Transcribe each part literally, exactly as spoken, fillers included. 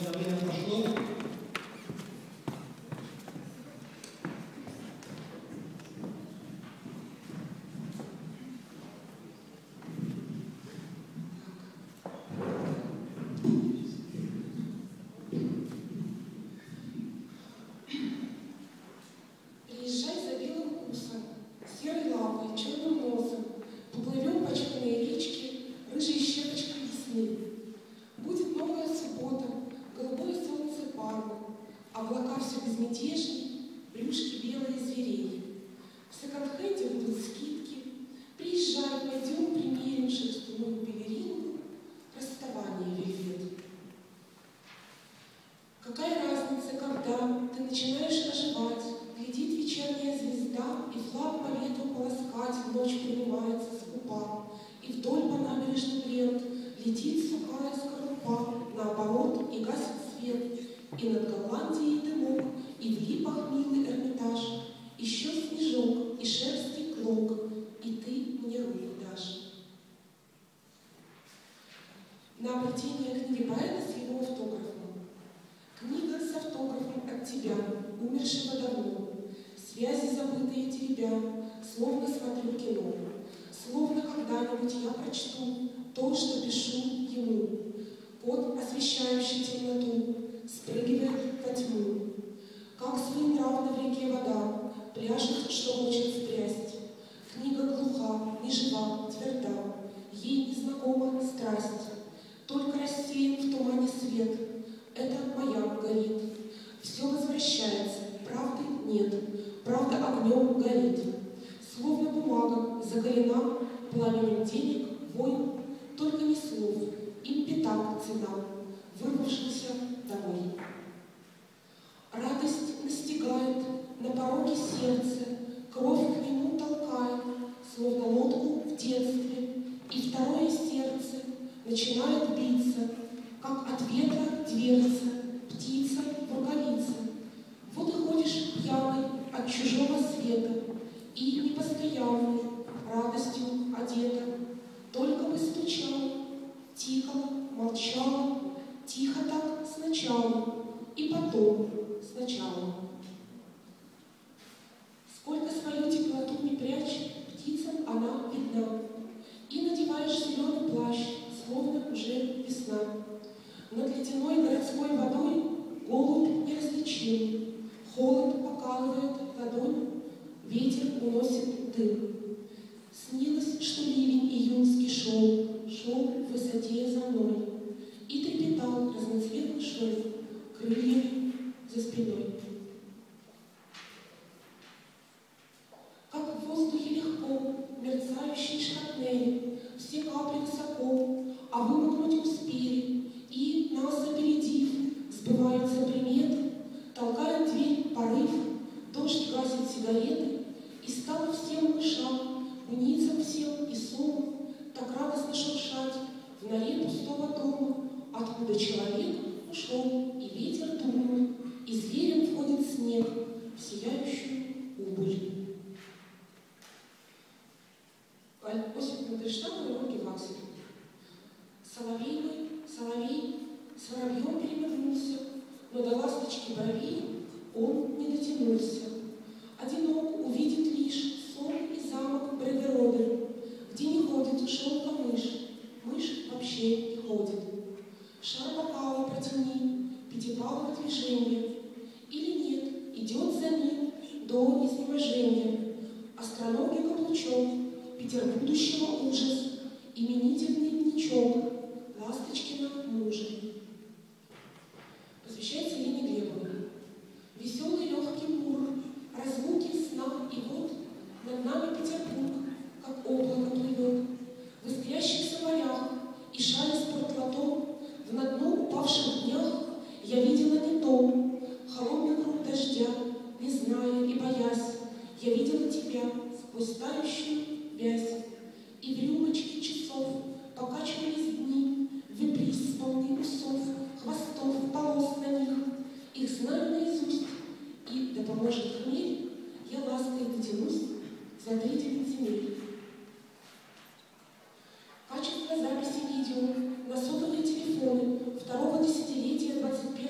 время пошло. Приезжай за белым кусом, серой лапой, черным носом, поплывем по черной речке, рыжей щепочкой весны. Будет новая суббота, голубое солнце парно, облака все безмятежней, брюшки белые зверей. В секонд-хенде будут скидки. Приезжай, пойдем примерим шерстяную пелеринку, расставание вельвет. Какая разница, когда ты начинаешь оживать, глядит вечерняя звезда, и флаг по ветру полоскать в ночь принимается скупа, и вдоль по набережным лент летит сухая скорлупа, наоборот, и гасит свет, и над Голландией дымок, и в липах милый Эрмитаж, еще снежок, и шерсти клок, и ты мне руку дашь. На обретение книги поэта с его автографом. Книга с автографом от тебя, умершего давно, связи забытые теребя, словно смотрю кино, словно когда-нибудь я прочту то, что пишу ему. Кот, освещающий темноту, спрыгивает во тьму. Как своенравна в реке вода, пляшет, что хочет стрясть. Книга глуха, нежива, тверда, ей незнакома страсть. Только рассеян в тумане свет, это маяк горит. Все возвращается, правды нет, правда огнем горит. Словно бумага закалена пламенем денег, войн, только не слов, им пятак цена, вырвавшимся домой. Радость настигает на пороге сердце, кровь к нему толкает, словно лодку в детстве, и второе сердце начинает биться, как от ветра дверца, птица в рукавице. Вот и ходишь пьяный от чужого света, и непостоянный, радостью одета. Только бы стучала, тикала, молчала, тихо так сначала, и потом сначала. Сколько свою теплоту не прячь, птицам она видна. И надеваешь зеленый плащ, словно уже весна. Над ледяной городской водой голубь неразличим. Холод покалывает ладонь, ветер уносит дым. Снилось, что ливень июньский шел, шел в высоте за мной и трепетал разноцветный шелк крыльями за спиной. Как в воздухе легко, мерцающие шрапнели, все капли высоко, а вымокнуть успели, и, нас опередив, сбываются приметы, толкает дверь порыв, дождь гасит сигареты, и стало всем мышам, куницам всем и совам так радостно шуршать в норе пустого дома, откуда человек ушел, и ветер дунул, и зверем входит снег в сияющую убыль. Осип Мандельштам и Ольги Ваксель. Соловей мой, соловей, с воробьем перевернулся, но до ласточки бровей он не дотянулся. Одинок увидит лишь сон и замок Брегеродер, где не ходит шелка-мышь, мышь вообще не ходит. Шар бокала протяни, пятипалого движения, или нет, идет за ним до изнеможения. Остроногий каблучок, Питер будущего ужас, именительный дневничок Ласточкина мужа. Посвящается Лене Глебовой. Веселый легкий мур, разлуки сна, и вот над нами Петербург, как облако плывет. В искрящихся морях и шали спортлото, в на дно упавших днях я видела не то, холодный круг дождя, не зная и боясь, я видела тебя сквозь тающую вязь. И в рюмочке часов покачивались дни, выбрись полны усов, хвостов, полос на них. Их знаю наизусть, и да поможет хмель, я лаской дотянусь за три девять земель. Качество записи видео на сотовые телефоны второго десятилетия двадцать первого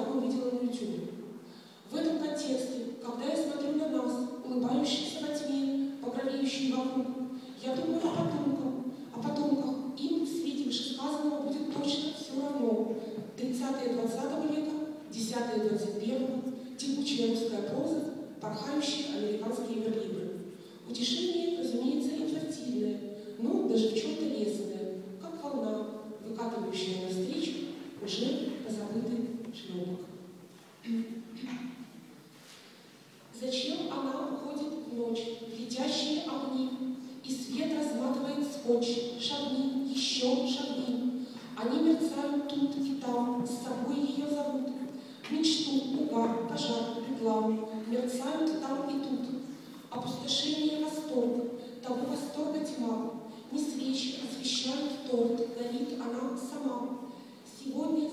недавно увидела на YouTube. В этом контексте, когда я смотрю на нас, улыбающихся во тьме, багровеющие вокруг, я думаю о потомках, о потомках. Им в свете вышесказанного будет точно все равно. тридцатые двадцатого века, десятые двадцать первого, текучая русская проза, порхающие американские верлибры. Утешение, разумеется, инфантильное, но даже в чем-то лесное, как волна, выкатывающая навстречу уже позабытый шлепок. Зачем она уходит в ночь, в летящие огни, и свет разматывает скотч, шагни, еще шагни. Они мерцают тут и там, с собой ее зовут. Мечту, угар, пожар, реклама мерцают там и тут. Опустошение, восторг, того восторга тьма. Не свечи освещают торт, горит она сама. Сегодня